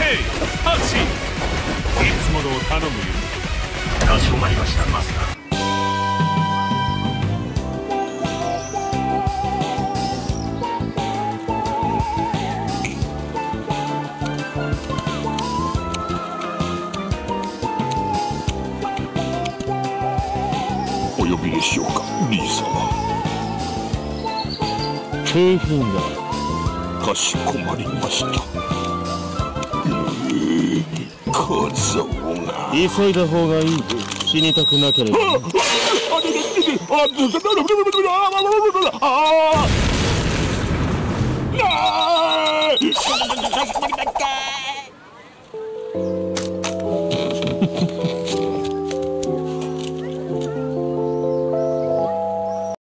ヘイハチ、いつものを頼むよ。 かしこまりました、マスター。 お呼びでしょうか、リー様。 景品だ。 かしこまりました。小僧が急いだ方がいい。死にたくなければ。 かしこまりました。